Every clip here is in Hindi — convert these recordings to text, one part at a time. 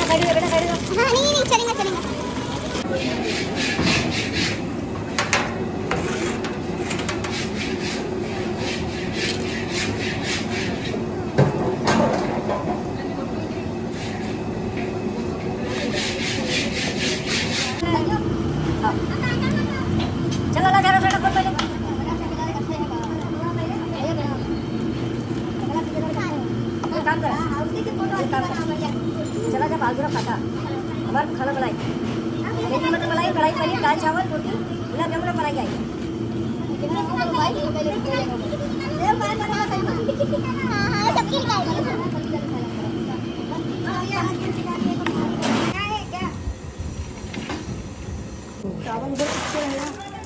साइड में, बेटा साइड में। हाँ नहीं नहीं चलेंगे चलेंगे। चलो ना जरा बेटा पहले काम कर, चला जा बाजू रख खाता हमारा खाना बनाई लेकिन मटर मलाई कढ़ाई पनीर दाल चावल रोटी गुलाब जामुन बनाई आई सबकी चावल इधर पीछे रहेगा।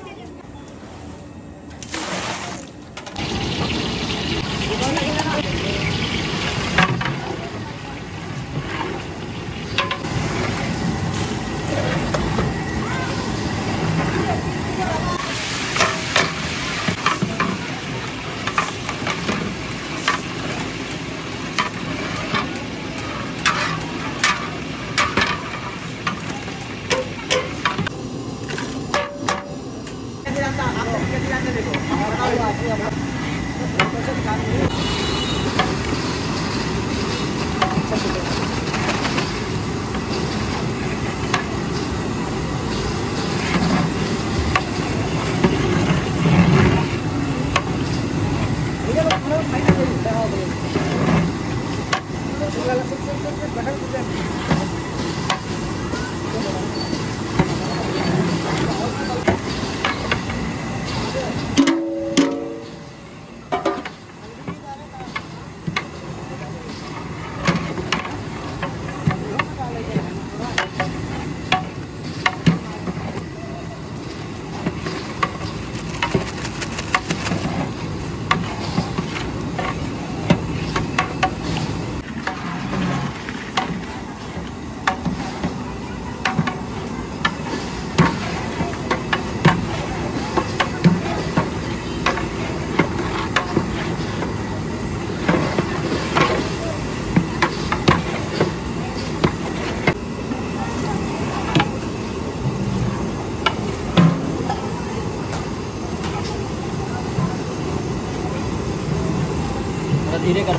धीरे कर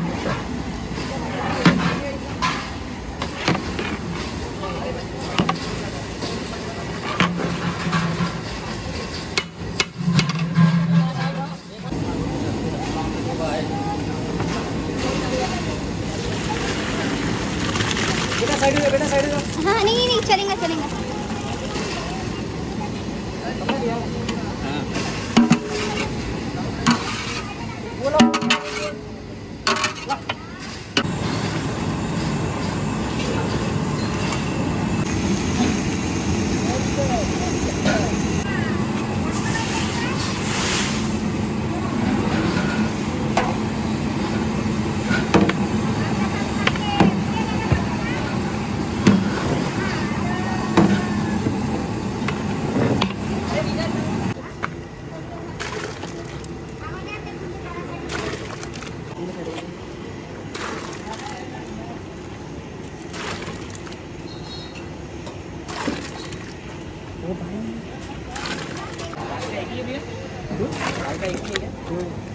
बेटा साइड में, बेटा साइड में। हाँ नहीं नहीं चलेंगे चलेंगे। वो भाई